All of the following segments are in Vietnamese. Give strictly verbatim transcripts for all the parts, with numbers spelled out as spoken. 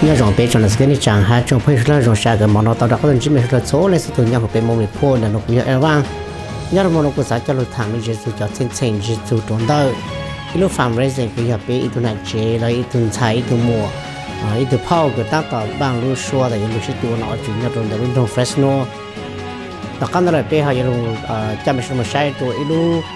nhớ rằng bây giờ là cái này chẳng hay trong phải là rồi sao cái món nó tao đã có thể chỉ mình là số lên sự nhau của bên mong mình phô là nó cũng như vang nhớ là món nó cũng sẽ cho lối thẳng như Giêsu cho chân chân Giêsu trốn đâu cái lúc farm raising cái nhà bé ít tu này chế là ít tu trái ít tu mùa ít tu phao cái ta có bằng lúc xua là lúc xí tu nó chủ nhớ trốn đâu trong Fresno tất cả nó bé hay lúc chăm sóc một sai tu ít lúc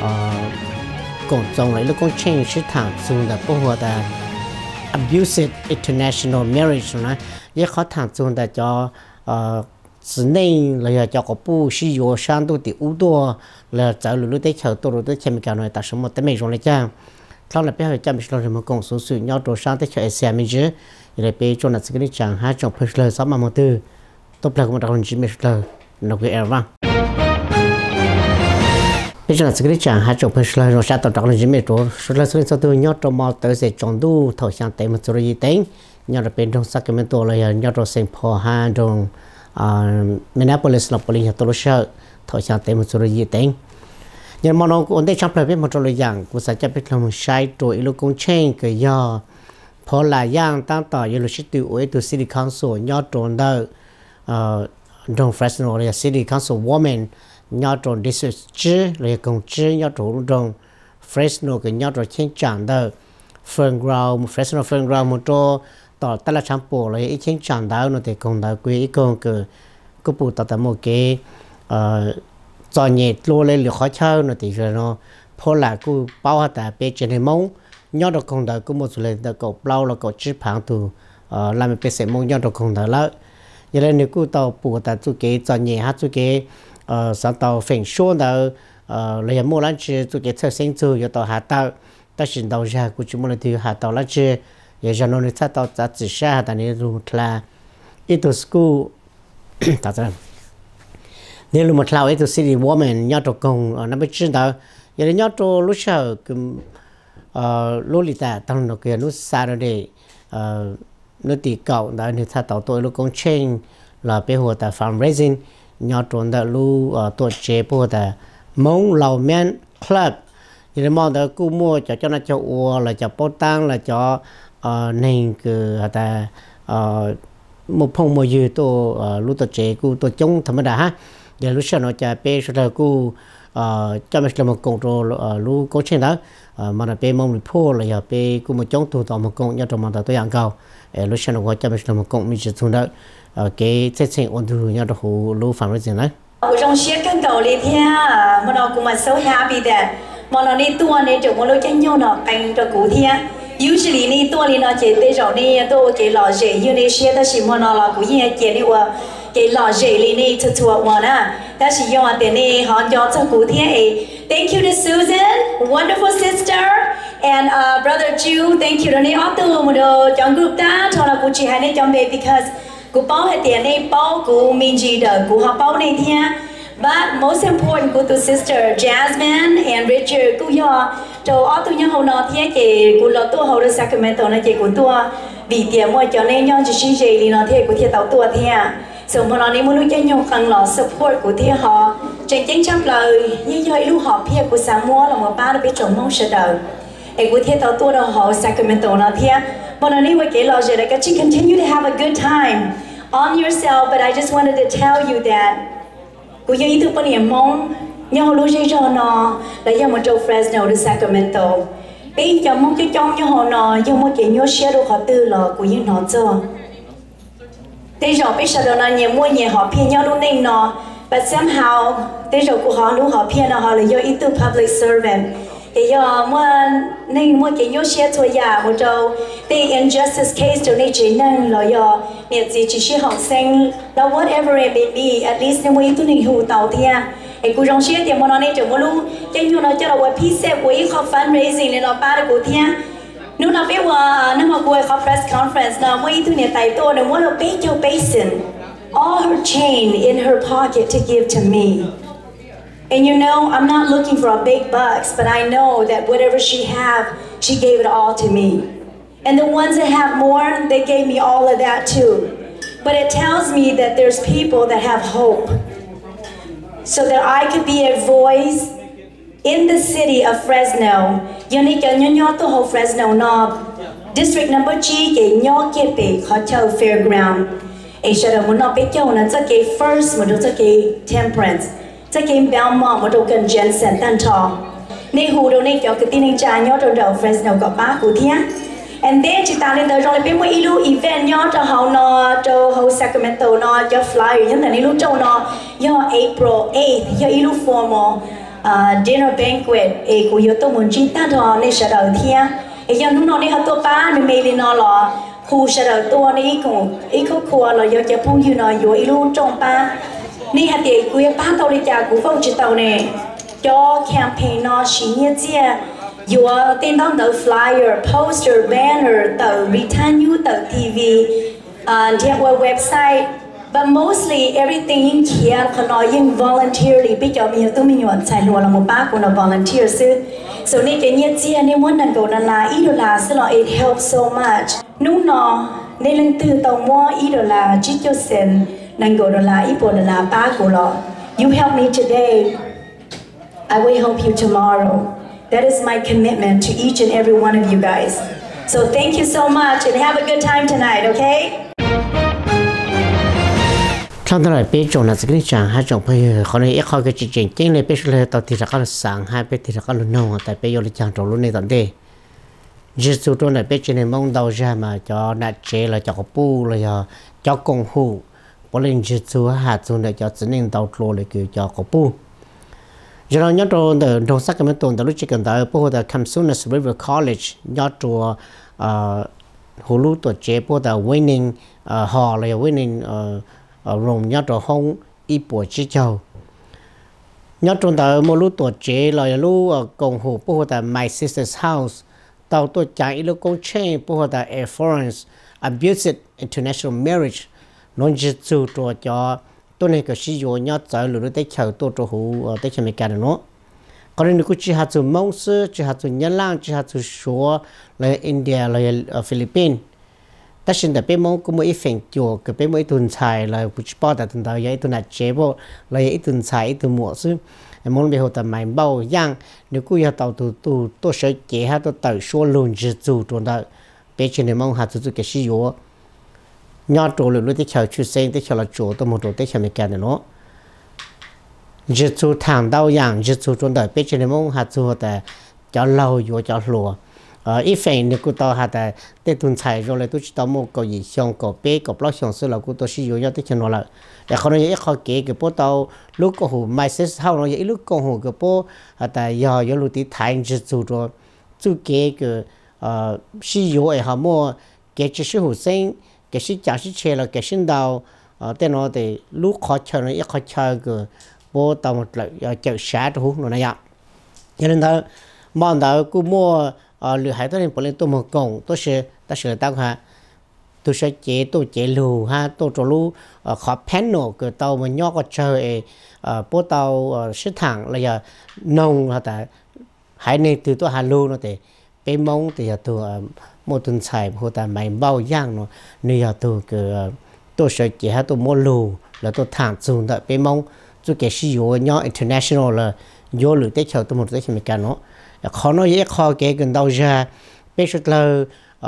còn trong lại lúc con change sự thẳng xuống là bao hoa ta abusive international marriage này, giờ khó thằng chúng ta cho sự nên là cho có bu sử dụng sang tu thì ưu đua là找路路得桥多路得前面讲了，但是么得没用来讲，他那边还讲不是什么公司属要多上得桥 S M G， 也来被做那这个的讲，还讲不是了什么么的，都不能我们讲只没是了，那个 L 吧。bây giờ cái chẳng hai chục phần là rồi sao tao đọc là gì mấy chỗ số là số số tôi nhớ trong mò tới sẽ chọn đủ thầu sang tới một số gì tính nhớ là bên trong Sacramento là nhớ trong Saint Paul ha trong Minneapolis là Police tôi lo sợ thầu sang tới một số gì tính nhưng mà nó cũng để trong lại biết một số lời giảng của sẽ cho biết là một sai rồi lúc công trình cái do Paul là giảng tăng tỏ như là sĩ tiêu ấy từ City Council nhớ trong đó trong Fresno là City Council woman nhớ trong district chứ là công chứ nhớ trong trong Fresno cái nhớ trong trên trạm đó Fernground Fresno Fernground một chỗ tỏ tất là trang bộ là ít trên trạm đó nó thì công đó quý công cái cái bộ tạo thành một cái cho nhẹ lô lên liệu khó chơi nó thì rồi nó phô là cứ bao hạt tại bên trên mông nhớ trong công đó cứ một số lần đó cậu bao là cậu chip hàng từ làm bên sẽ mông nhớ trong công đó là giờ này nếu cứ tàu bộ tại chỗ cái cho nhẹ hát chỗ cái sáng tạo phèn số đó lấy mua lắm chứ tôi cái thời sinh từ giờ tàu hạ tàu ta xin đầu ra của chúng mình thì hạ tàu lắm chứ giờ cho nó đi sát tàu giá trị xa tại nên luôn là ít từ school ta ra nên luôn một lao ít từ city woman nhớ cho công nó mới chuyên đó giờ nhớ cho lúc sau cái lúc đi ta tăng nó kia lúc xa rồi để nó tỷ cậu đó nên sát tàu tôi lúc công trình là bây giờ ta farm raising nhớ trốn đã lu tổ chế bộ đã mong lầu men club thì mong đã cú mua cho cho nó cho uo là cho bao tăng là cho nên cái ta một phong một dư tổ lu tổ chế cú tổ chống thầm đã ha để lúc sau nó cho bé sau cú cho mình làm một công rồi lu có chuyện đó mà là bé mong bị phô là giờ bé cú một chống thủ tỏ một công nhớ trong mà tôi ăn cao lúc sau nó cho mình làm một công mình chỉ xuống đó cái chất sinh ôn thư nhau được hồ lô phản ứng này. Ở trong xe căn cầu lên theo, mà nó cũng mà so happy that, mà nó đi tua này chỗ mà lối chân nhau nó canh cho cụ theo. Usually đi tua đi nó chỉ để rồi đi tôi cái lò rể như này xe ta chỉ mà nó là cũng như cái đi qua cái lò rể lên đi cho chùa mà na, ta chỉ dùng tiền này họ cho cho cụ theo. Thank you to Susan, wonderful sister, and uh, brother Ju. Thank you to này auto một đồ trong group ta, cho là cụ chỉ hai này trong bề because cú bao hết tiền này bao cú mình chỉ đợi cú họ bao này thia, but most important cú tu sister Jasmine and Richard cú yo, cho ở tu nhau hậu nọ thia cái cú lọt tu hậu được Sacramento này cái cú tu vì tiền mua cho nên nhau chỉ xin gì thì nọ thia cú thia tàu tu thia, xong mà nọ này muốn lúc cho nhau càng lọ support cú thia họ, tranh tranh chấp lời như vậy lúc họ thia cú sáng mua là một ba được biết trồng mong sợ đời, ấy cú thia tàu tu đâu họ Sacramento nọ thia. But anyway, like you continue to have a good time on yourself. But I just wanted to tell you that cô yêu itu pun yang mong nhau lúc chơi cho nó là do một châu Fresno đến Sacramento. Bây giờ mong cho trong nhau họ nó do một cái nhau share được họ tư là cô yêu nó cho. Thế rồi bây giờ nó nhiều mua nhiều họ phiền nhau lúc này nó, but somehow thế rồi cô họ lúc họ phiền nó họ là do itu public servant. Thì giờ mua nên mua cái nhau share thôi ya một châu the injustice case cho nên chỉ nên là do nhiệt gì chỉ chỉ học sinh là whatever it may be at least nên mua ít nên hữu tàu thì à cái cú trong share thì mua nó nên chỉ mua luôn cái nhau nó cho là một piece của ý học fundraising nên là ba được thì à nếu nó biếtว่าnếu mà cô học press conference nó mua ít nên tài to nên mua là big your basin all her chain in her pocket to give to me. And you know, I'm not looking for a big bucks, but I know that whatever she have, she gave it all to me. And the ones that have more, they gave me all of that too. But it tells me that there's people that have hope. So that I could be a voice in the city of Fresno. You need to know to Fresno no. district number G cái nhỏ cái bể khó chơi fairground ấy sau đó muốn nó biết nhau là cái first một đôi cái temperance cái cái Belmont một đôi gần Jensen tan trò nên hù đâu nên kiểu cái tin anh trai nhỏ trong đầu friends nào có ba của thiên and then chị ta lên tới rồi bên mỗi ilu event nhỏ cho hậu nó cho hậu Sacramento nó cho flyer những thằng ilu châu nó do April eighth do ilu formal uh, dinner banquet ấy của yếu tố muốn chỉ ta đó nên sau đầu thiên ấy do lúc nó đi học tổ ba mình mấy lên nó là khu sau đầu tua này cũng ít có khu là do cho phong yêu nó yếu ilu trong ba nên hạt tiền của ba tàu đi trả của phong chỉ tàu này cho campaign nó xí nhẹ chia dù tên đó tờ flyer, poster, banner, tờ return tờ ti vi, theo website, but mostly everything in here còn nói những voluntarily bây giờ mình tụi mình nhận tài luôn là một bác của nó volunteer sư, so nên cái nhẹ chia nên muốn năng cầu là ít là sẽ là it helps so much, nung nó nên lần từ tàu mua ít là chỉ cho sen năng cầu là ít bộ là bác của nó, you help me today, I will help you tomorrow. That is my commitment to each and every one of you guys. So thank you so much and have a good time tonight, okay? Trong đó là bây giờ là cái chẳng hai chồng bây họ này ít khỏi cái chuyện chuyện chính là bây giờ là tao thì là cái sáng hai bây thì là cái nông tại bây giờ là chẳng trộn luôn này tận đây. Chỉ số trong này bây giờ này mong đầu ra mà cho nát chế là cho pu là cho công hữu, bỏ lên chỉ số hạt số này cho chính nên đầu trộn là kiểu cho pu. Giờ nó nhớ trong từ trong sách cái mấy tuần từ lúc chỉ cần tới bộ là Clemson River College nhớ trong hồ lúa tuổi trẻ bộ là winning họ là winning rồng nhớ trong hông ít buổi chỉ châu nhớ trong tới một lúa tuổi trẻ là lúa công hồ bộ là My Sister's House tàu tuổi trẻ lúa công chế bộ là Air Force Abusive International Marriage nó chỉ chú trọng cho tôi này có sử dụng nhớ tới lúa tới chợ tôi cho hữu tới chợ mấy cái đó còn nếu cứ chỉ hạt dùng mông sữa chỉ hạt dùng nhân lang chỉ hạt dùng số là India là Philippines tất nhiên là bên mông cũng mới phèn chuột cái bên mới tuần xài là cũng chỉ bao tại tuần đầu vậy tuần nào chế bộ là ít tuần xài ít tuần muộn xứ mông bây giờ tầm mày bao giang nếu cứ giờ tàu từ từ tôi sẽ chế ha tôi tự số luôn chỉ dù tuần đầu bên trên này mông hạt dùng cái sử dụng nhớ chỗ lúa tới chợ chú sinh tới chợ là chỗ tôi một chỗ tới chợ mấy cái nữa chỉ chú thằng đau dạng chỉ chú trong đời biết trên mông hạt chú tại cho lâu vô cho lúa ít phần nếu tôi tao hạt tại để tuần xài rồi lại tôi chỉ tao một cái gì xong có bé có bao xong xưa là tôi sử dụng cho tới chợ nó lại để không nói ít khó kể cái bố tao lúc có hồ mai sẽ sau nó vậy lúc có hồ cái bố hạt tại giờ giờ lúc tí thành chỉ chú rồi chú kể cái sử dụng ở họ mua cái chỉ sử hồ sinh cái sự trả sự chế là cái sinh đầu tên nó thì lúc khó chơi nó ít khó chơi cái bố tao một lại chợ xã cho hút nó này ạ cho nên đó mong đó cứ mua lừa hải tôi nên bỏ lên tôi một cổng tôi sẽ ta sẽ tao ha tôi sẽ chế tôi chế lù ha tôi cho lù khó panel cái tàu mà nhóc có chơi bố tao sức thẳng là giờ nông là tại hải này từ tôi hà lù nó thì bên mông thì tôi một tuần xài hồ ta mày bao giang nó nên giờ tôi cái tôi sẽ chỉ hai tôi mua lù là tôi thẳng dùng tại bên mông tôi cái sử dụng nhỏ international là vô lửa tết chờ tôi một tết mấy cái nó khó nói dễ khó cái gần đâu ra bây giờ là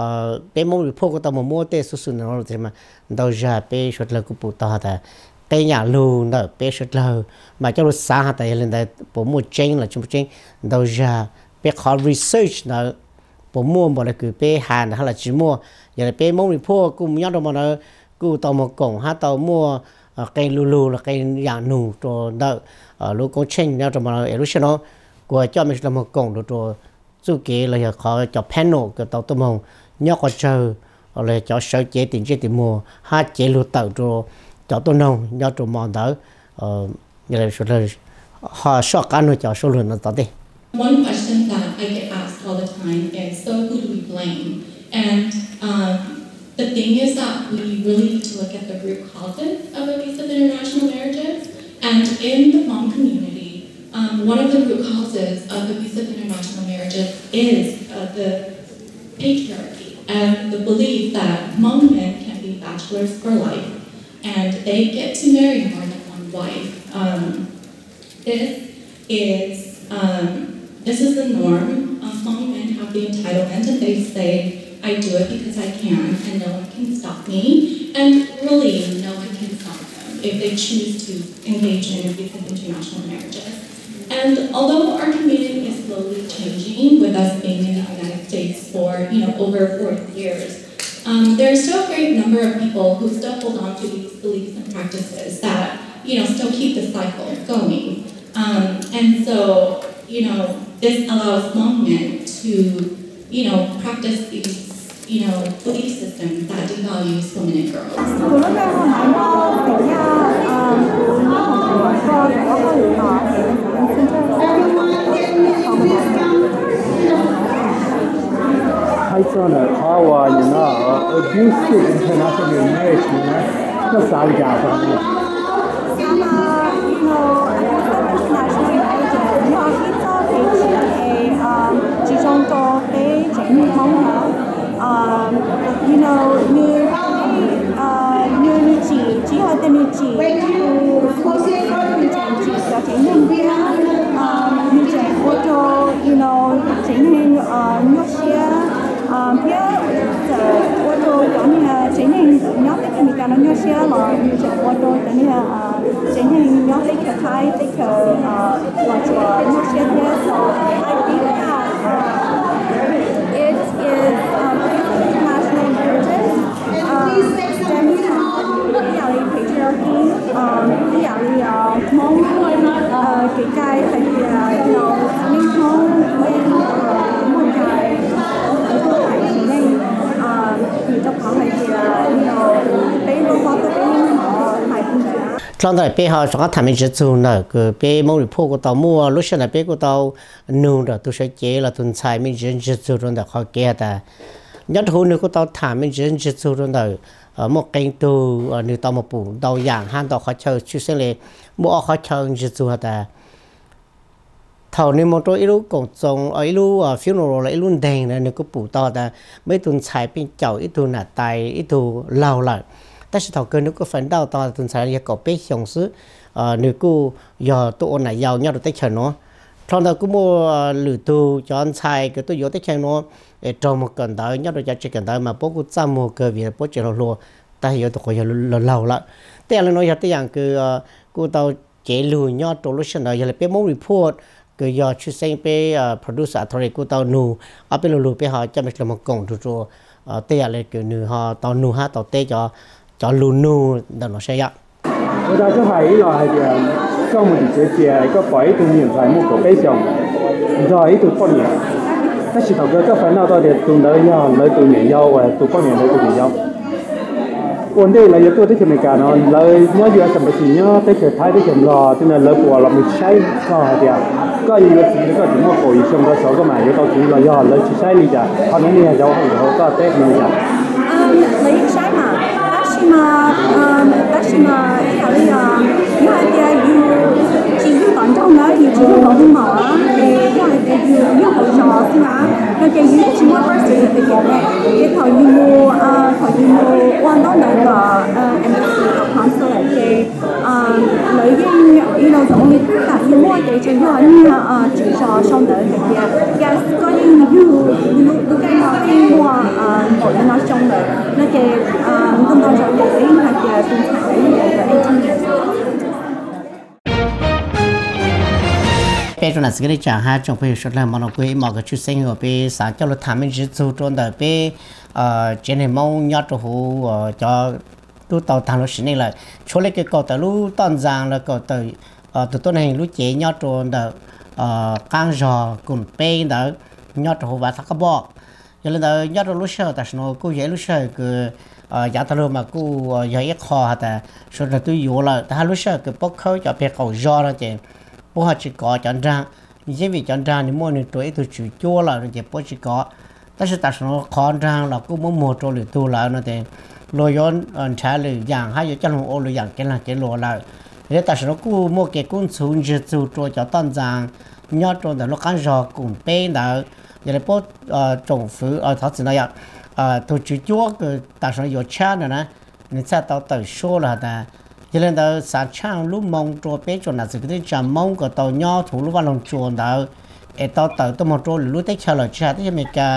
bên mông report của tao mà mua tết số số nó thì mà đâu ra bây giờ là cũng bút tao ta tây nhà lù nữa bây giờ là mà cho nó sáng tại lên đây bộ mua tranh là chung tranh đâu ra bây khó research nữa bộ mua một là cứ bé hàn hay là chỉ mua giờ là bé mông report cũng nhớ đâu mà nó cứ tàu một cổng ha tàu mua cây lulu là cây dạng nụ rồi đợi ở lúc có tranh nhau rồi mà ở lúc nó của cho mình là một cổng rồi rồi chú kia là họ cho panel cái tàu tôm hồng nhớ có chờ là cho sở chế tiền chế tiền mua ha chế lụt tàu rồi cho tôi nông nhớ rồi mòn đỡ như là số là họ sợ cả nó cho số lượng nó tao đi. One question that I get asked all the time is, so who do we blame? And um, the thing is that we really need to look at the root causes of abusive international marriages. And in the Hmong community, um, one of the root causes of abusive international marriages is uh, the patriarchy and the belief that Hmong men can be bachelors for life and they get to marry more than one wife. Um, this is um, This is the norm. Um, Hmong men have the entitlement and they say, I do it because I can, and no one can stop me. And really, no one can stop them if they choose to engage in abusive international marriages. And although our community is slowly changing, with us being in the United States for you know over forty years, um, there are still a great number of people who still hold on to these beliefs and practices that you know still keep the cycle going. Um, and so you know this allows Hmong men to you know practice these you know belief systems that devalues women and girls. Hay cho là khó hòa như nó abusive international marriage như nó nó sao giả ra nhỉ? Sama, you know, international marriage, nó ít cho thì chỉ là chỉ trong đó để chính mong hả, you know, như như như chỉ chỉ là tên như chỉ như chỉ cho chính mình biết, như chỉ ô tô, you know, chính mình nước xe. Phía ô tô giống như là chính hình nhóm tích mình cả nó nhớ xe là như chỉ ô tô giống như là chính hình nhóm tích cái thái tích cái là cho nhớ xe thế so I think that it is international marriages stems from the patriarchy, the Hmong cái cái phải là you know linh hồn bên một cái trong thời bé họ có tham gia chung nữa cứ bé mong được phụ của tàu mua lúc sau này bé của tàu nung rồi tôi sẽ chế là tuần sai mình dân dân chung rồi họ kia ta nhất hồi nữa của tàu tham mình dân dân chung rồi ở một kênh tu ở nơi tàu một bụng tàu dạng han tàu khó chơi chú sẽ lấy mua khó chơi dân chung ta thầu nên một đôi lúc cũng trồng ở lúc funeral là lúc đèn là nó có bù to ta mấy tuần sai bên chậu ít tuần là tài ít tuần lâu lại ta sẽ thầu cơ nó có phần đau to tuần sai là có bé sống sứ nếu cô giờ tụi này giàu nhau được tới chờ nó trong đó cũng mua lử tu cho anh sai cái tôi vô tới chờ nó trong một cần tới nhau được cho chỉ cần tới mà bố cũng ra mua cơ vì bố chỉ là lùa ta hiểu tụi coi là lâu lại thế là nói tới dạng cứ cô tao chế lùi nhau trong lúc sau này giờ là bé muốn report cứ giờ chú sinh bé producer thôi cô tao nụ ở bên lùi bé họ cho mình làm một cổng rồi rồi tê là kiểu nụ họ tao nụ ha tao tê cho cho lùi nụ đó nó sẽ vậy. Người ta có phải là thì trong một cái chế có phải từ nhiều phải một cái bé chồng rồi từ con nhỉ? Tất cả các cái phải nào đó để từ đó nhau lấy từ nhảy nhau và từ con nhảy lấy từ nhảy nhau. Vấn đề là tôi thấy mình cả nó lời nhớ vừa sầm bì nhớ tới cái thái tới cái lò cho nên lời của là mình sai có thì có nhiều chuyện có chuyện mà coi xong đó số cái mà cái câu chuyện là do lời chỉ sai đi chả họ nói như giàu họ có tết mình chả lấy sai mà bác sĩ mà bác sĩ mà cái này là như hai cái chỉ như bản trong đó thì chỉ có một mỏ thì cái này thì như hỗ trợ thì mà cái cái như chỉ có bác sĩ thì cái này cái thời như mua thời như mua quan đó là cái em học học sau này cái lấy cái you know the only thing that you mua cái chỉ có như chỉ cho xong đời cái kia yes có những you you cái nào cái mua một cái nó xong đời nó cái không bao giờ để ý là cái tình trạng cái eighteen years. Bây giờ là cái trả hai trong bây giờ là món quê mà cái chú sinh ở bên sáng cho nó tham mình chỉ chú trong đời bên trên này mong nhớ cho hồ cho tôi tàu thằng nó xin này là chỗ lấy cái cầu tàu lú toàn giang là cầu tàu từ tối nay lú chế nhớ trong đời căng giò cùng bên đó nhớ cho hồ và thắc bọ cho nên là nhớ cho lú sờ tại sao cô dễ lú sờ cứ giá tàu mà cô giờ ít kho ta số là tôi yếu là ta lú sờ cứ bóc khơi cho bên cầu giò đó chứ bố họ chỉ có chọn ra như vì chọn ra thì mỗi người tuổi tôi chịu chua là rồi bố chỉ có tất nhiên tại sao khó ra là cũng muốn mua cho lưỡi tu lại nó thì lôi yon trả lưỡi dạng hay là cho nó ô lưỡi dạng cái là cái lỗ lại thế tại sao cũng mua cái cuốn xuống chỉ tu cho cho toàn dạng nhớ cho nó nó cắn giò cùng bên đó giờ là bố trồng phứ ở thảo sinh này à tôi chịu chua cái tại sao có cha nữa nè nên sẽ tao tự số là ta cho nên là sáng sáng lúc mong cho bé cho nó sẽ cái chạm mong của tàu nhỏ thủ lúc vào lòng chuồn đó, để tàu tàu tàu một chỗ lúc tết chờ là cha thế mình cả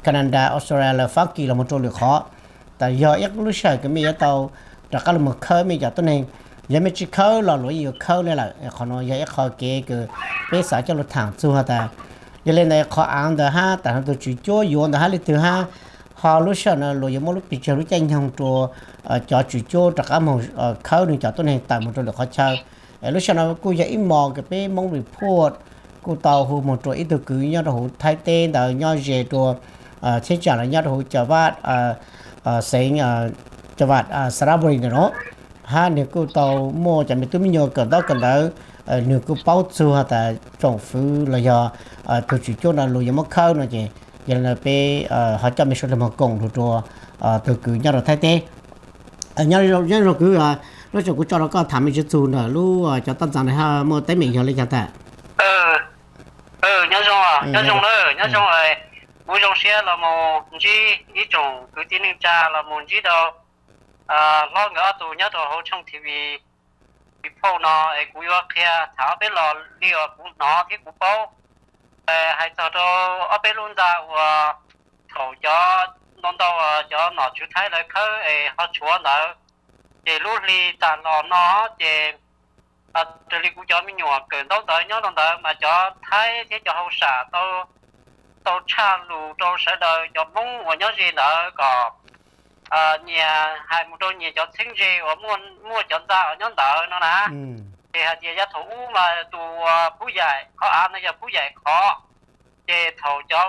Canada Australia Hoa Kỳ là một chỗ lực khó tại do ít lúc sau cái mình tàu đã có một khơi mình giờ tôi này giờ mình chỉ khơi là lối nhiều khơi này là họ nói giờ ít khơi kia cái bây giờ cho nó thẳng xuống ha ta giờ lên này khó ăn được ha tại tôi chỉ cho yêu được ha lịch thứ ha họ lúc sau là lối một lúc bị chơi lúc tranh không cho cho chỉ cho tất cả một khơi này cho tôi này tại một chỗ lực khó chơi lúc sau nó cô giờ ít mò cái bé mong report cô tàu hồ một chỗ ít từ cứ nhau hồ thay tên là nhau về chỗ chế trả là nhau hồ chợ vạt sinh chợ vạt Sarabury nữa ha nếu cô tàu mua chẳng biết tôi nhiều cần đó cần đó nếu cô bao xu hay là trồng phứ là do tôi chỉ cho là lùi mất khâu nữa chị giờ là bé họ cho mình số là một cùng rồi từ cứ nhau rồi thay tên nhau rồi nhau rồi cứ lúc cho cô cho nó có thảm mình chút nữa lúc cho tân rằng này ha mua tới mình cho lấy cho ta ừ ừ nhớ xong à nhớ xong nữa nhớ xong rồi mua trong xe là một chi ý trồng cứ tin linh cha là một chi đâu à lo ngỡ tụ nhớ đồ hỗ trong thì vì vì phô nó ấy cú yo kia tháo bé lò liều cú nó cái cú bao hay cho đồ ở bên luôn ra và thầu cho non đâu cho nó chú thấy lại khơi ấy họ chúa nữa để lúc đi tàn lò nó để à từ đi cũng cho mình nhỏ cỡ đâu tới nhớ đâu tới mà cho thấy thế cho hậu xả tôi tôi cha lù tôi sẽ đợi cho mong và nhớ gì nữa còn à nhà hai một đôi nhà cho sinh gì và muốn mua chọn ra ở nhóm đợi nó nè thì hạt gì giá thủ mà tụ phú dạy khó ăn bây giờ phú dạy khó để thầu cho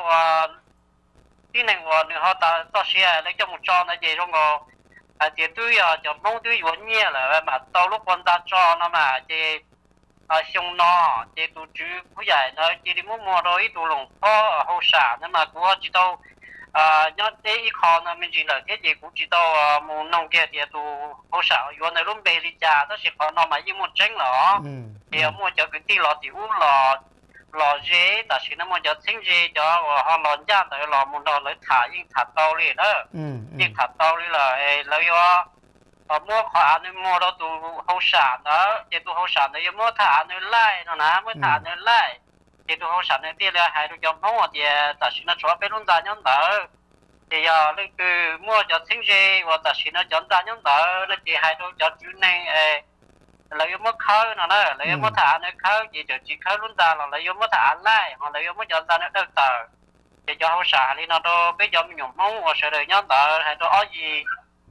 cái này và nữa họ ta to xe lấy cho một tròn là gì trong ngõ à thì tôi à cho mong tôi vốn nhẹ là mà tao lúc con ta cho nó mà thì à xong nó thì tụi chú phú dạy nó chỉ đi mua mua rồi tụi lồng kho hậu sản nhưng mà của chỉ tao à nhớ cái kho nó mình chỉ là cái gì cũng chỉ tao mua nông kia thì tụi hậu sản vốn này luôn bề đi trả đó chỉ có nó mà như một trứng đó thì mua cho cái tí lọ thì uống lọ lò dế ta chỉ nó mua cho sinh dế cho họ lò ra tới lò muốn lò lấy thả nhưng thả tàu liền đó nhưng thả tàu đi là lấy cho mua khoa nên mua đó tụ hậu sản đó thì tụ hậu sản này mua thả nên lại nó nè mới thả nên lại thì tụ hậu sản này tiền là hai đứa chồng không thì ta chỉ nó cho bên luôn ra nhóm đó thì giờ lấy từ mua cho sinh dế và ta chỉ nó chọn ra nhóm đó lấy thì hai đứa cho chú này lấy mất khơi nó đó lấy mất thả nó khơi chỉ cho chỉ khơi luôn ra là lấy mất thả lại hoặc lấy mất chọn ra nó đơn tờ thì cho hậu sản thì nó đâu bây giờ mình nhung mong và sẽ đợi nhóm đó hay đó ở gì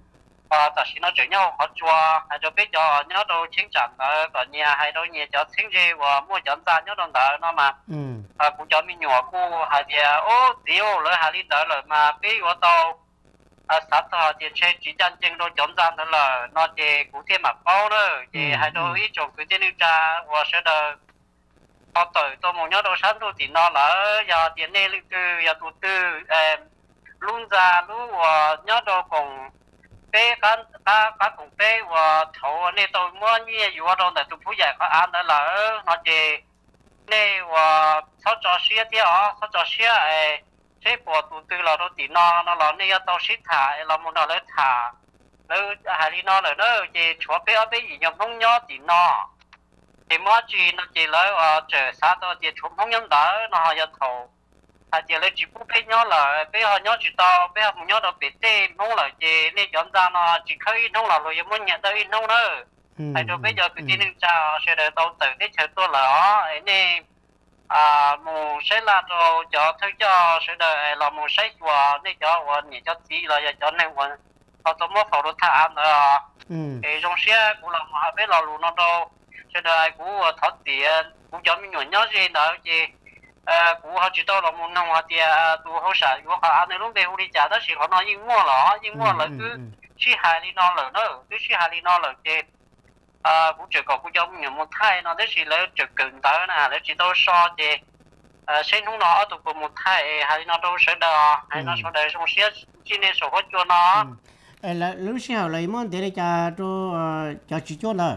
à ta chỉ nó chửi nhau họ chua hay cho biết cho nhớ đâu chính chẳng ở còn nhà hay đâu nhà cho chính gì và mua chọn ra nhớ đâu đó nó mà à cũng cho mình nhỏ cô hay thì ô tiêu rồi hay đi đó rồi mà biết của tao à sát thọ thì chơi chỉ chân chân đâu chọn ra đó là nó chỉ cũng thêm mà bao nữa thì hay đâu ít chọn cái tiền điều tra và sẽ đợi họ tới tôi muốn nhớ đâu sáng tôi thì nó là giờ tiền này từ giờ tụt từ luôn ra luôn nhớ đâu còn bé cá cá cá cùng bé và thầu này tôi mua như dù ở đâu này tôi phụ dạy có ăn đó là nó chỉ này và sau cho xe thì ó sau cho xe ấy chế bộ tụi từ là đâu thì nó nó là này tao xịt thả là muốn nó lấy thả lấy hai đi nó là nó chỉ chúa bé ở bé gì nhom không nhớ thì nó thì mua gì nó chỉ lấy và chờ sát đó chỉ chúa không nhớ đó nó họ thầu à chỉ lấy chỉ bút bé nhớ là bé họ nhớ chỉ tao bé họ nhớ đâu bé tên không là chỉ nên chọn ra nó chỉ khơi không là rồi muốn nhận tới không nữa hay rồi bây giờ cái tin nên chào sẽ đợi tao từ cái chờ tôi là ấy nên à mù sẽ là rồi cho thứ cho sẽ đợi là mù sẽ của nên cho và nhỉ cho tí là cho nên còn họ tôi muốn phẫu thuật thả nữa thì trong xe cũng là họ biết là luôn nó đâu sẽ đợi cũng thoát tiền cũng cho mình nhớ nhớ gì nữa chứ à cũng họ chỉ tao là một năm thì tụ họ sản của họ anh lúc về họ đi trả đó chỉ họ nói những mua lỏ những mua là cứ chỉ hai đi nó là nó cứ chỉ hai đi nó là chứ à cũng chỉ có cũng giống như một thai nó đấy chỉ lấy trực cứng tới nè lấy chỉ tao so chứ à sinh không nó tụ của một thai hai nó đâu sẽ đỡ hay nó sẽ đỡ trong xe chỉ nên số hết cho nó là lúc sau lấy món để cho cho cho chỉ cho nó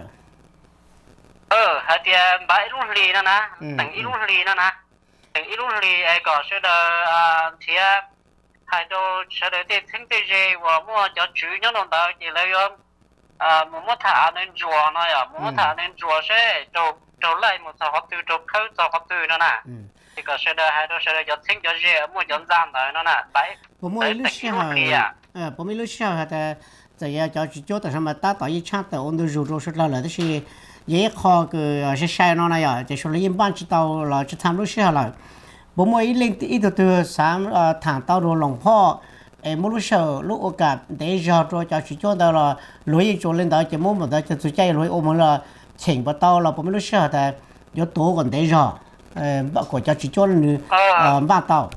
ờ hai thì bảy lúc lì nữa nè từng ít lúc lì nữa nè ít lúc thì ai có sẽ đợi thì hai đôi sẽ đợi tiền sinh tiền gì và mua cho chú nhớ đồng đạo chỉ lấy um mua thả nên chùa nói à mua thả nên chùa sẽ trâu trâu lại một số họ từ trâu khơi số họ từ nữa nè thì có sẽ là hai đứa sẽ là giọt sinh giọt rẻ mua giọt giang đấy nó nè đấy bố mỗi lúc sau ờ bố mỗi lúc sau hả ta giờ cho chị cho ta xem mà ta tại vì chăng ta ôn đồ rồi rồi là là thì dễ khó cái sẽ sai nó này à chỉ số liên ban chỉ tàu là chỉ tham lúc sau là bố mỗi lên ít từ từ sáng thẳng tàu rồi lòng pho em mỗi lúc sau lúc ở cả để giờ rồi cho chị cho ta là lối cho lên đó chỉ muốn một đó cho tụi chạy lối ôm là chỉnh bắt tàu là bố mỗi lúc sau ta có tổ còn để giờ bà của cho chị cho nữa ba tàu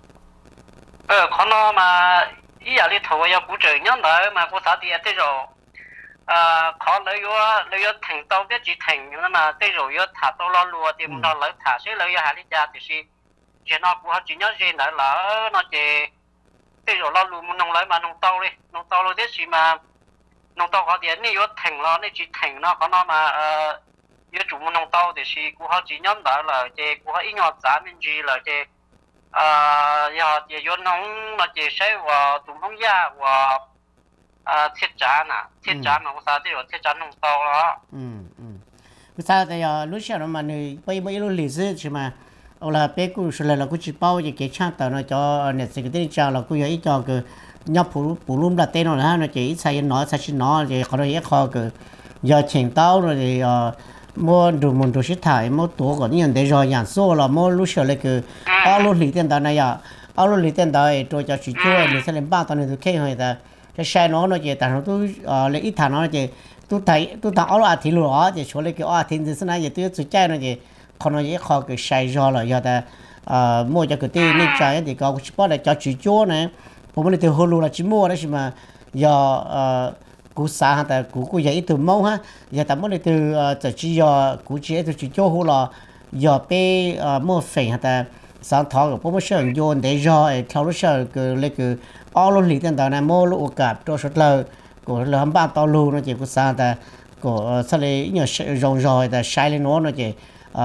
ờ con nó mà ý là đi thầu ya cũng chơi nhớ nữa mà cũng sao thì thế rồi à khó lấy vô lấy vô thành tàu cái chỉ thành nhưng mà thế rồi vô thả tàu lo lùa thì nó lấy thả sẽ lấy vô hai lít ra thì chỉ chỉ nó cũng chỉ nhớ gì nữa là nó chỉ thế rồi lo lùa muốn nông lấy mà nông tàu đi nông tàu rồi thế gì mà nông tàu có tiền này vô thành lo này chỉ thành nó có nó mà ờ vô chủ muốn nông tàu thì chỉ cũng chỉ nhớ nữa là chỉ cũng ít nhỏ giá mình chỉ là chỉ à giờ chỉ vô nông là chỉ sẽ vào tụng nông gia và à thiết trả nè thiết trả nông sao thì rồi thiết trả nông tàu đó ừ ừ cái sao thì lúc sau nó mà người bây bây lúc lịch sử chứ mà ông là bé cũng là là cũng chỉ bao giờ cái trang tàu nó cho net sẽ cái cho là cũng có ít cho cái nhập phụ phụ luôn là tên nó là nó chỉ sai nói sai chỉ nói thì họ nói khó cái giờ chỉnh tàu rồi thì mua đồ mua đồ ship thải mua tổ của những để rồi nhàn số là mua lúc sau là cái áo lúc lịch tiền đó này à áo lúc lịch tiền đó tôi cho chị chơi để xem ba tuần này tôi kêu người ta cái xe nó nó chỉ tao tôi lấy ít thằng nó chỉ tôi thấy tôi tao áo là thì lúa chỉ số lấy cái áo thì thế này tôi tôi chơi nó chỉ còn nó chỉ khó cái xe rồi là giờ ta mua cho cái tiền này trái thì có cái là cho chị chơi nàyผมเลยตัวฮูลูlà chỉ mua đó chứ mà giờ cú xã hay là cú cú dạy từ mẫu ha giờ tao mớiเลยตัวchỉ giờ cú chỉ từ chỉ choฮูlà giờ bé mua phèn hay là sáng thọ củaผมไม่เชื่อโยนđể giờ theo lúc sau cái lấy cái ở lúc lý tiền đó này mua lúc cả cho số lời của làm ba tàu lu nó chỉ cú xã ta của sau này nhiều rong rồi ta sai lên nó nó chỉ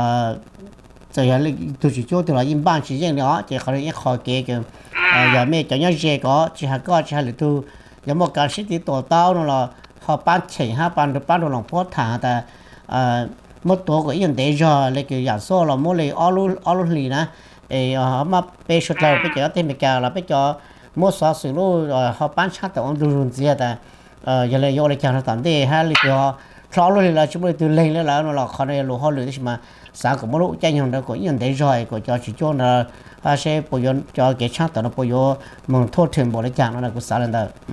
giờ là tôi chỉ cho từ là im ban chỉ riêng đó chỉ có những khó kế cái giờ mấy cho nhau dễ có chỉ hay có chỉ hay là tôi giờ một cái sĩ thì tổ tao nó là họ bán chỉnh ha bán được bán được lòng phố thả ta một tổ của yên để giờ lấy cái giả số là mỗi lấy alo alo lì nè họ mà bây giờ là bây giờ thêm một cái là bây giờ một số sự luôn họ bán sát tại ông đường gì ta giờ lấy vô lấy chàng nó tạm đi ha lấy cái họ luôn là chúng tôi từ lên lên là nó là khó này lúa họ lười đấy mà sáng của mỗi lúc tranh nhau đó của yên để rồi của cho chỉ cho là ha sẽ bồi dưỡng cho cái sát tại nó bồi dưỡng mong thốt thêm bộ lấy chàng nó là của xã lên đó ừ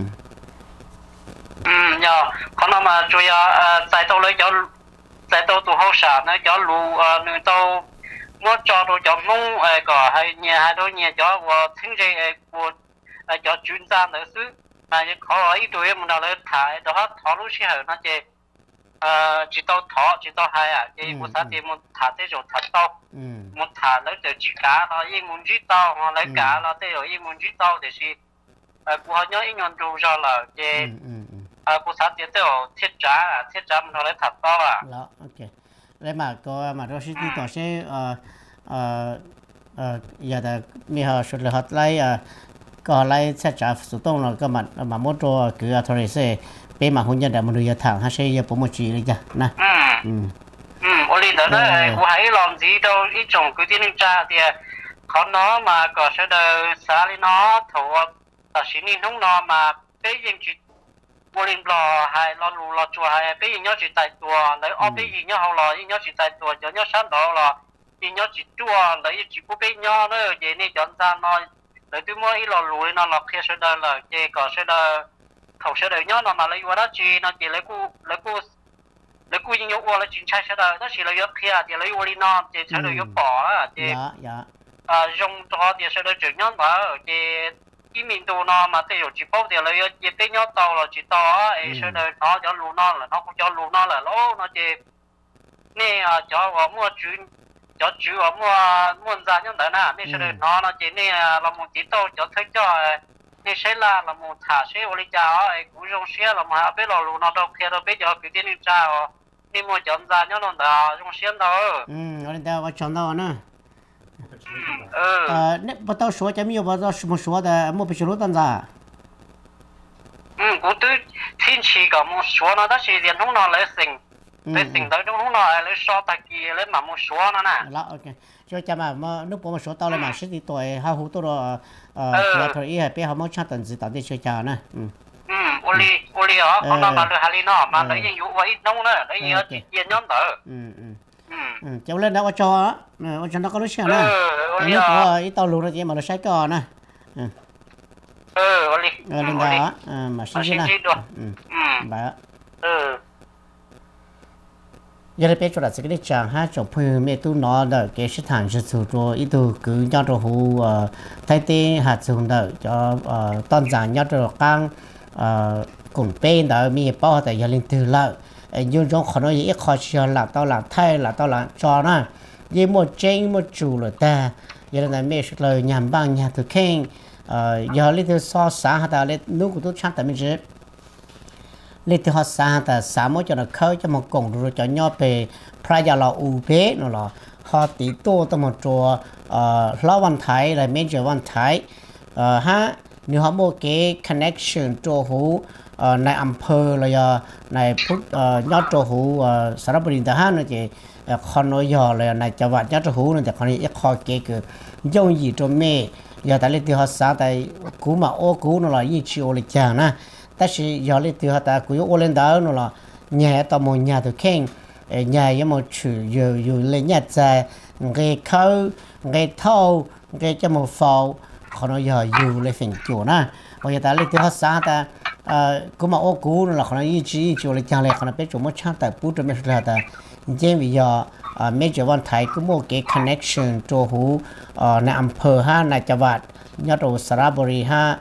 nhờ còn nó mà chủ yếu tại tôi lấy cho tại tôi tụ hậu sản nó cho lù người tôi muốn cho tôi cho mông có hay nhà hay đôi nhà cho và thính gì của cho chuyên gia nữa xứ mà có ý tụi mình nào lấy thải đó thọ lúc xưa nó chỉ chỉ tao thọ chỉ tao hay à chỉ một sáng thì một thả thế rồi thả tao một thả lấy từ chỉ cá nó yên muốn chỉ tao họ lấy cá nó thế rồi yên muốn chỉ tao thì chỉ của họ nhớ ý nhận đủ rồi là chỉ của sáng thì thế rồi thiết trả thiết trả mình họ lấy thả tao à đó ok đây mà có mà rồi thì tao sẽ ờ ờ giờ là mình họ xuất lực lấy có lấy sẽ trả số đông là cái mặt mà muốn cho cứ thôi sẽ bé mà hôn nhân đã mình được thẳng hay sẽ giờ bố một chị đi chứ nè ừ ừ ở đây đó đấy của hãy làm gì đâu ít trồng cứ tin cha thì có nó mà có sẽ đời xả đi nó thầu là xin đi nông nó mà bé gì chỉ vô linh lò hay lo lù lo chùa hay bé gì nhớ chỉ tại chùa lấy ở bé gì nhớ hậu lò nhớ chỉ tại chùa nhớ nhớ sáng đó là nhớ chỉ chùa lấy chỉ có bé nhớ nữa vậy nên chọn ra nó lấy tôi mua ít lò lùi nó là kia sẽ đời là chỉ có sẽ đời thầu sẽ đời nhớ nó mà lấy qua đó chỉ nó chỉ lấy cu lấy cu lấy cu những nhớ là chính xác sẽ đời đó chỉ lấy nhớ kia thì lấy qua đi nó thì sẽ đời nhớ bỏ á thì à dùng cho thì sẽ đời chuyển nhớ mà thì cái mình đồ nó mà thì chỉ bao thì lấy chỉ tới nhớ tàu là chỉ tàu á sẽ đời nó cho lù nó là nó cũng cho lù nó là lỗ nó chỉ nè cho mua chuyến cho chú ở mua mua ra những đấy nè nên sẽ nó nó chỉ nè là một tí tàu cho thấy cho nên sẽ là là một thả sẽ ở đây chào ấy cũng dùng xe là mà biết là luôn nó đâu kia đâu biết giờ cái tiền chào nên mua chọn ra nhớ nó đó dùng xe đó ừ ở đây tao chọn đâu nữa ừ ờ nếu bắt đầu số cho mình bắt đầu một số là mua bị số tận ra ừ cũng tôi thiên chỉ có một số nó đó chỉ điện không nó lấy sinh để tỉnh tới đúng lúc nào lấy so tại kia lấy mà một số nó nè đó ok cho cha mà mà lúc bố một số tao lên mà sẽ đi tuổi hai hú tôi rồi ờ thời ý hay bây giờ mới chắc tận gì tao đi chơi cha nè ừ ừ oli oli đó con nó mà được hai nó mà lấy những vụ vậy nông nữa lấy nhiều tiền nhóm tờ ừ ừ ừ cháu lên đó cho á cho nó có lúc xem nè oli đó ít tao luôn rồi chứ mà nó sai cò nè ừ oli lên đó mà xin xin nè ừ bà ừ giờ đây bây giờ là sẽ cái chẳng ha trong phương mẹ tu nó đỡ cái sự thẳng sự chủ cho ít tu cứ nhau cho hú thay thế hạt dùng đỡ cho toàn dạng nhau cho căng cùng bên đỡ mi bao tại giờ linh từ lợi nhưng trong khó nói ít khó chịu là tao là thay là tao là cho nó như một trên một chủ là ta giờ là mẹ sự lời nhằm bằng nhà thực hiện giờ linh từ so sáng hạt ta lên nước của tôi chắc tại mình chỉ lịch thì họ sáng ta sáng mới cho nó khơi cho một cổng rồi cho nhau về praya là u bé nó là họ tí tô tao một chỗ lao văn thái là major văn thái ha nếu họ mua cái connection cho hú này âm phơ là này phút nhau cho hú sản phẩm điện tử ha nó chỉ còn nói giờ là này cho vặt nhau cho hú nó chỉ còn ít khó cái cái dùng gì cho mẹ giờ tại lịch thì họ sáng tại cú mà ô cú nó là gì chiều lịch chàng nè ta chỉ giờ lịch từ ta cứ ô lên đó nó là nhà tao một nhà từ khen nhà với một chủ giờ giờ lên nhà dài cái khâu cái thâu cái cho một phao còn nó giờ giờ lên phần chỗ nè bây giờ ta lịch từ họ sáng ta cứ mà ô cũ nó là còn ý chí chỗ lên chàng lên còn nó biết chỗ mất chăng tại bút cho mấy là ta nên bây giờ mấy chỗ văn thái cứ một cái connection cho hú này âm phơ ha này cho vặt nhớ đồ Saraburi ha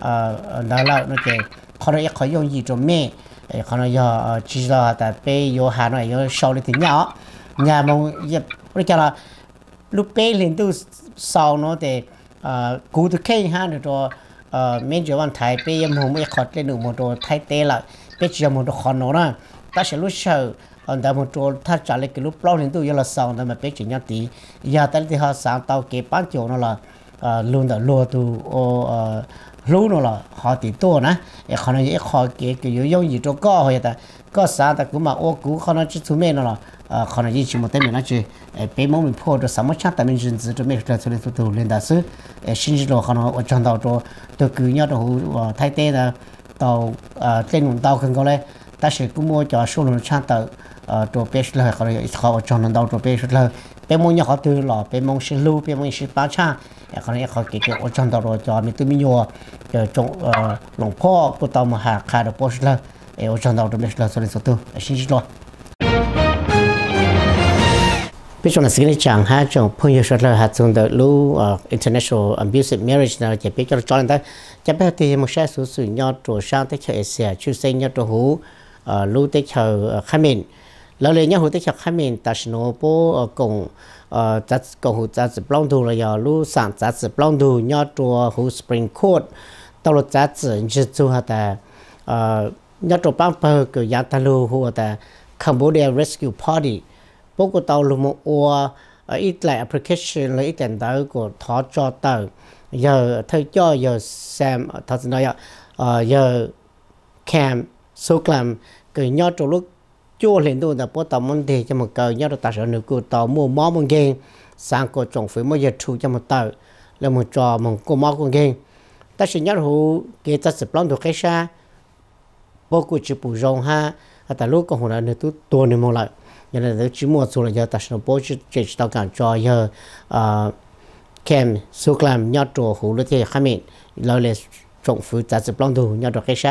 đó là nó kểเขาเรียกเขาโยงยีจมเม่เขาเรียกจีราแต่ไปโยหาหน่อยโยชาวเลยถึงเนาะเนี่ยมองยับเรียกว่าลูกเป้เล่นตู้สาวเนาะแต่กูตัวแค่ห้าหนึ่งตัวเมื่อวันไทยไปยังมองไม่ขอดเล่นหนึ่งมตัวไทยเตะละไปจีมตัวคอนเนาะแต่เชื่อลูกเชื่อแต่มตัวถ้าจะเล่นกับลูกเปล่าเล่นตู้ยังละสาวแต่มาไปจีนตียาแต่ที่เขาสามเตาเก็บปั้นโจนั่นละลุนแต่ลัวตัวโอรู้nó là họ tỷ to nè, họ nói cái họ cái cái dùng gì cho có thôi ta, có sao ta cũng mà ô cũ họ nói chỉ số mấy nó là, họ nói chỉ một tên mình nói chỉ, bé mông mình phô cho sáu mươi chắc tại mình dừng dừng cho mấy cái số lượng số lên đại sứ, xin chỉ là họ nói ở trong tàu cho tôi cứ nhớ đồ thay tên là tàu tên một tàu không có嘞, ta sẽ cũng mua cho số lượng chắc tàu cho bé là họ nói họ ở trong tàu cho bé là bé mông nhớ họ từ là bé mông xin lưu bé mông xin bán chaเขาเนี่ยเขาเกี่ยวกับจันทร์เราจอมีตัวมีโยเจอจงหลวงพ่อก็ต้องมาหาขาดโพสต์แล้วเออจันทร์เราเป็นเราส่วนสุดตัวสิ่งที่เราพี่ชมสิ่งที่จังหาจงพูดอยู่สุดเลยหาจงเดรู้ international abusive marriage นะจะเป็นจะจอยได้จะเป็นที่มันใช้สุดสุดยอดตัวช่างที่เชื่อเสียชื่อเสียงยอดตัวหูรู้ที่เชื่อขมิ้นแล้วเลยยอดหูที่เชื่อขมิ้นแต่สโนโปกงจัดกหูจัดปล้องดูเลยรู้สั่งจัดปล้องดูยอดตัวหูสปริงโคดตลอดจัดจิตจูฮะแต่ยอดตัวปั้งเปิดก็ยาตาลูหัวแต่ Cambodia Rescue Party พวกก็ตาวลูมัวอีกหลายแอปพลิเคชันเลยอีกแต่เดิมก็ทอจอเตอร์ยาเธอจ่อยาแซมทัศนัยยาแคมโซกลัมก็ยอดตัวลูกจู่เห็นดูแต่พอตอนมันเดียจะมาเกิดยอดตัดสินนึกกูต่อมัวมอมันเก่งสร้างก็จงฝืนมันจะถูกจะมาเติร์แล้วมันจอมันก็มอมันเก่งแต่สิ่งยอดหูเกิดจะสิบล้านตัวแค่ชาพวกกูจะปูจงฮะแต่ลูกก็หัวเราตัวตัวนึงมาเลยอย่างนั้นเราจิมัวส่วนเราจะตัดสินพวกจะจะต้องการจอเยอะแคมสุกลามยอดตัวหูหรือที่ขมิ้นเราเลยจงฝืนจะสิบล้านตัวยอดตัวแค่ชา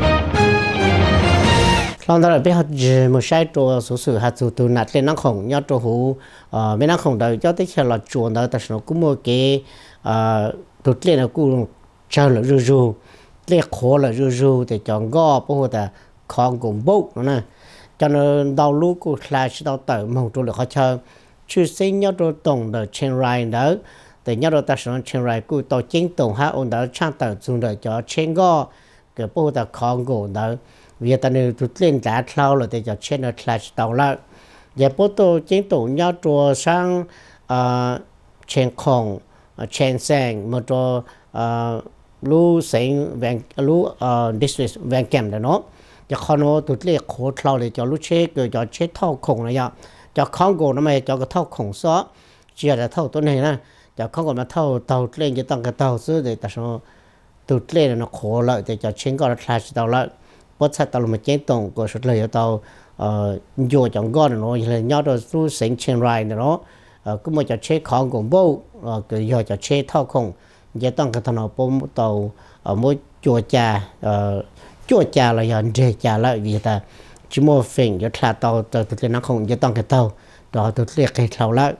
ลองตอนนี้เขาจะมาใช้ตัวสูสูหาตัวตัวนัดเล่นนักของยอดตัวหูไม่นักของเดี๋ยวยอดที่เขาหลอดจวนเดี๋ยวแต่ฉันก็มัวเก๋ตัวเล่นเรากูเจอเลยรูๆเล่นโคเลยรูๆแต่จองก็เพราะว่าแต่คองกลุ่มบุกนะจนดาวลูกกูคลาชดาวเต๋อมองตัวเหลือเขาเชิญชื่อสิ่งยอดตัวตรงเดี๋ยวเชียงรายเดี๋ยวแต่ยอดตัวแต่ฉันเชียงรายกูตัวจริงตรงฮะองเดี๋ยวช่างเต๋อจุนเดี๋ยวจะเชียงก็เกิดเพราะว่าแต่คองกลุ่มเดี๋ยวvì ta nên tụt lên trả thao rồi thì cho trên nó clash tàu lại giờ bố tôi chính tổ nhau trò sang trên khổng trên sang một trò lú sinh vàng lú district vàng kèm đó nó cho con nó tụt lệ khổ thao để cho lúc chết rồi cho chết thao khủng này ạ cho con cổ nó mày cho cái thao khủng xó chỉ là thaoตัวnày nè cho con cổ mà thao tàu lên cho tăng cái tàu xứ để ta sao tụt lệ nó khổ lại để cho chết con nó tàu lại bất sát tàu mà chết tổng của số lời tàu vô chọn con nó là nhớ rồi su sinh trên rai nó cũng mà cho chết con cũng bố cái giờ cho chết thao khủng giờ tăng cái thằng nào bố tàu ở mỗi chùa trà chùa trà là giờ để trà lại vì ta chỉ mua phèn cho thà tàu tàu tụi nó không cho tăng cái tàu đó tụi liệt cái tàu lại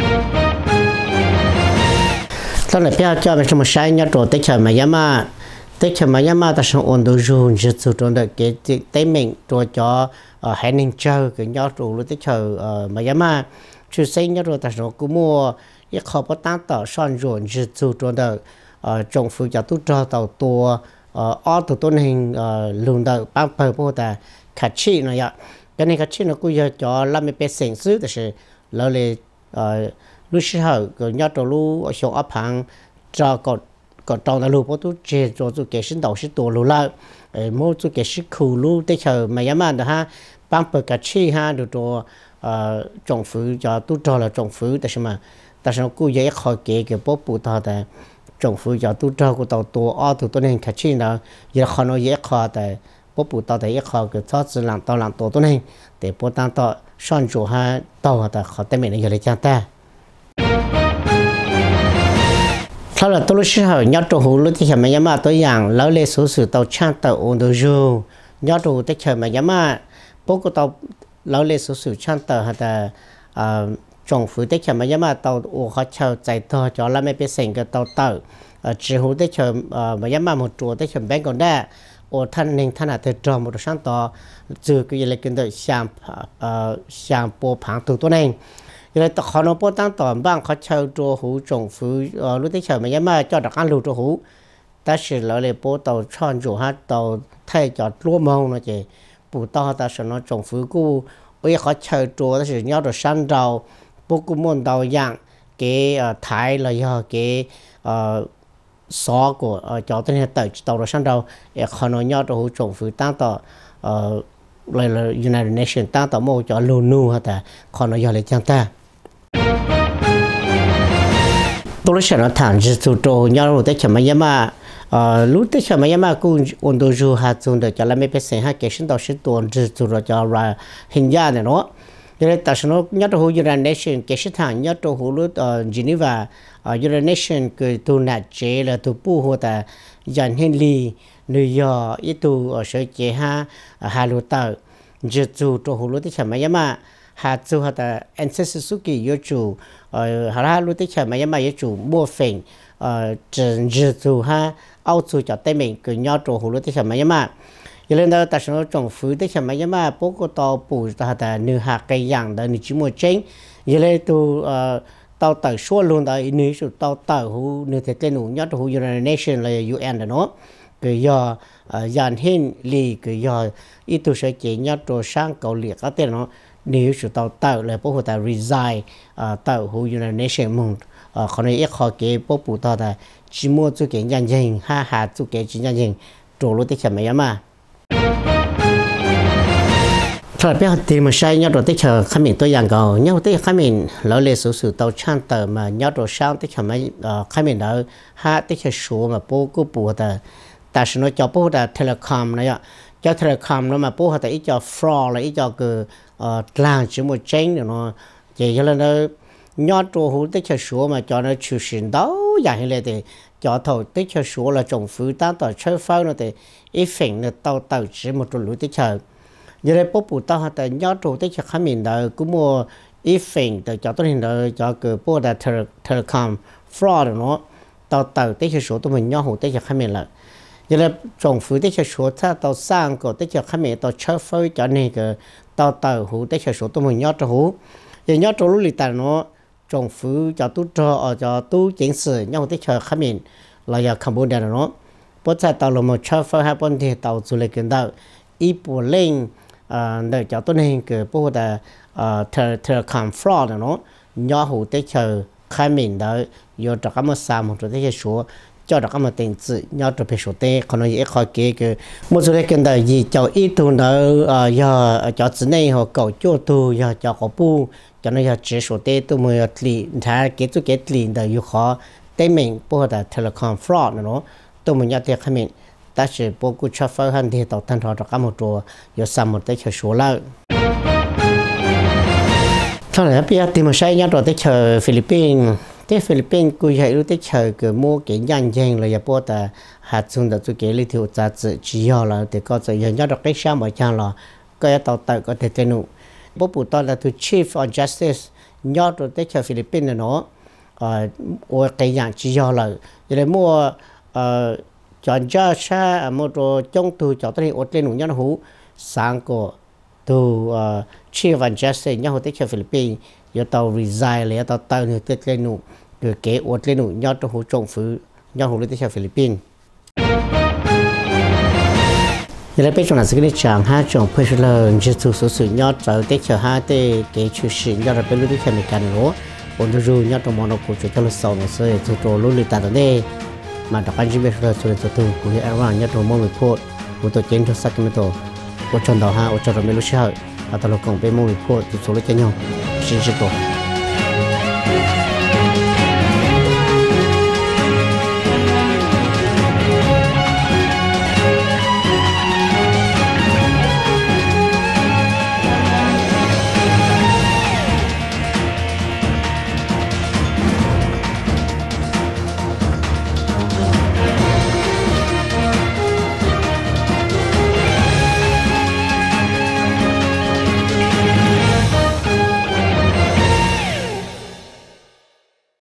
sau này bây giờ mình xem sai nhớ rồi tới chờ mà giá mà tới chờ mà giá mà ta sẽ ôn đồ dùng rất chú trọng được cái tới mình rồi cho hãy nên chơi cái nhớ rồi lúc tới chờ mà giá mà chú xây nhớ rồi ta sẽ cũng mua ít khó bắt tăng tàu son rồi rất chú trọng được trong phụ cho tôi cho tàu tua ở tụ tôn hình lùn đầu bao bờ bố ta khả chi này ạ cái này khả chi nó cũng giờ cho làm mấy bé sinh sư thì sẽ lỡ lệ lúc sau cái nhớ trâu lu ở chỗ ấp hàng cho còn còn trâu là lu bố tôi chơi cho tôi cái sinh đầu sinh tổ lu lại mỗi tôi cái sinh khử lu tới chờ mà yếm ăn đó ha bao bờ khả chi ha được cho trồng phụ cho tôi cho là trồng phụ tại sao mà tại sao cũng giờ khỏi cái cái bố phụ ta ta trồng phụ cho tôi cho của tàu tua ở tụ tôn hình khả chi nào giờ khó nói dễ khó tại bố phụ tàu tại khó cái thoát sự làm tàu làm tổ tôn hình để bố tăng tàu son chủ ha tàu ta khó tay mình giờ lấy chăng ta sau là tôi lúc sau nhớ trâu hú lúc thì mà mà tôi rằng lỡ lên số sự tàu trang tàu ôn đồ du nhớ trâu tới chờ mà mà bố của tàu lỡ lên số sự trang tàu hay là trồng phụ tới chờ mà mà tàu ô họ chờ chạy to cho làm mấy bé sinh cái tàu tàu chỉ hú tới chờ mà mà một chỗ tới chờ bé còn đa ô thân nên thân là từ trồng một sáng to từ cái gì là cái đời sang sang bộ phẳng từตัวnày giờตอนเราพูดตั้งตอนบ้างเขาเช่าตัวหูจงฟื้นรู้ที่เช่าไม่ยังมาจอดการรู้ตัวหูแต่สิ่งเราเลยพูดต่อช่อนอยู่ฮะต่อไทยจอดร่วมมองนะเจ้ปู่ต่อแต่สิ่งเราจงฟื้นกูเอ้ยเขาเช่าตัวแต่สิ่งยอดตัวสั้นเราปุ๊กกูมุ่งเราอย่างเก๋ไทยเลยฮะเก๋ซอกูจอดตัวนี้ต่อตัวเราสั้นเราเอ้เขาเนาะยอดตัวหูจงฟื้นตั้งต่อเลยเลย United Nations ตั้งต่อโมจอลูนูฮะแต่เขาเนาะยอดเลยจังแต่tôi nói là thằng chỉ tụi tôi nhớ rồi tới chậm mấy mà lúc tới chậm mấy mà cũng ôn đồ du hạt dùng để cho làm mấy bé sinh hạt cái sinh tàu sinh tuần chỉ tụi rồi cho ra hình gia này nó cho nên ta sẽ nói nhớ rồi United Nations cái sinh thằng nhớ rồi lúc Geneva United Nations cái tụi nạt chế là tụi pu hoặc là dàn hình ly New York ít tụi ở sở chế ha hà lô tàu chỉ tụi tôi lúc tới chậm mấy mà hạt dù hạt là ancestry yếu chủ hạt ha lúc tới chờ mà mà yếu chủ mua phèn trần dù ha áo dù cho tay mình cứ nhau trổ hồ lúc tới chờ mà mà giờ lên đó ta sẽ nói trồng phứ tới chờ mà mà bố cô tàu bù ta là nửa hạt cây dạng đó nửa chỉ mua chén giờ lên tu tàu tàu số luôn đó nửa số tàu tàu hồ nửa thế tên nụ nhau trổ hồ United Nations là u en đó nó cứ do dàn hình lì cứ do ít tu sẽ chỉ nhau trổ sang cầu liệt các tên nó nếu chúng ta tạo lại bộ ta reside tạo hồ United Nations mong còn này ít khó cái bộ phụ ta là chỉ mua cho cái nhân dân ha ha cho cái chỉ nhân dân trổ lối tới chậm mấy mà thôi bây giờ thì mà sai nhau rồi tới chờ khai mình tôi dạng cầu nhau tới khai mình lỡ lệ số sự tàu trang tờ mà nhau rồi sang tới chậm mấy khai mình đó ha tới chờ số mà bộ của phụ ta ta sẽ nói cho bộ ta telecom này ạ cho telecom nó mà bộ họ tới cho fraud là ít cho cái làm chỉ một chén rồi nó chỉ cho nên nó nhớ trâu hú tới cho số mà cho nó chịu sinh đấu dạng như này thì cho thầu tới cho số là trồng phứ tán tỏi chơi phao nó thì ít phèn nó tàu tàu chỉ một trâu lúa tới chờ giờ đây bố phụ tao họ tới nhớ trâu tới cho khám mình đời cũng mua ít phèn tới cho tôi hiện đời cho cái bộ là telecom fraud nó tàu tàu tới cho số tôi mình nhớ hú tới cho khám mình lại giờ đây trồng phứ tới cho số ta tàu sang của tới cho khám mình tàu chơi phao cho nên cái tàu tàu hú tới cho số tôi mình nhớ cho hú giờ nhớ cho lúc lì tài nó trồng phứ cho tôi cho ở cho tôi chính sự nhau tới cho khám mình là giờ Cambodia nó bớt ra tàu là một chơi phơi hai bên thì tàu du lịch kiến tạo ít bộ lên để cho tôi nên cái bộ là telecom fraud nó nhớ hú tới cho khám mình đó giờ cho các một sao một tới cho số cho được các một tiền sự nhau từ phía số tê còn nói khỏi kia cái một số cái kiện đời gì cho ít tu nữa giờ cho chỉ này họ cầu cho tu giờ cho họ bu cho nên giờ chỉ số tê tu mới lì thà cái tu cái lì đời yêu khó tê mình bữa đó telecom fraud nữa tu mình nhớ tiếc mình ta chỉ bố cụ cho phơi hành thì tàu thanh thọ được các một chỗ giờ xăm một tới chờ số lại sau này bây giờ tìm một sai nhớ rồi tới chờ Philippines tới Philippines cụ dạy lúc tới chờ cái mua cái nhân dân là giờ bữa ta hạt xuống được cái cái lý thuyết giá trị chỉ là để có thể nhớ được cái sao mà chẳng là cái tàu tàu có thể tên nụ bố phụ tôi là từ Chief of Justice nhớ rồi tới chờ Philippines nó ở cái dạng chỉ là để mua chọn cho xa một số trong từ cho tới ở trên những hú sáng của từ Chief of Justice nhau tới cho Philippines giờ tàu resign lấy tàu tàu như tới lên nụ từ kế ở trên nụ nhau tới hú trong phứ nhau hú tới cho Philippines giờ đây trong là sự kiện chẳng hai trong phơi lần chỉ số số sự nhau tới tới cho hai tới cái chủ sự nhau là bên lúc tới cho mình cần nữa còn rồi nhau trong món đồ của chúng ta là sau này sẽ từ từ luôn đi tại đây mà đặc biệt là bây giờ tôi sẽ từ của những anh nhất là mong muốn phốt của tôi trên cho Sacramento của trong đó ha ở trong đó mình lúc sau và tôi cũng bên mong muốn phốt từ số lấy cho nhau xin chào.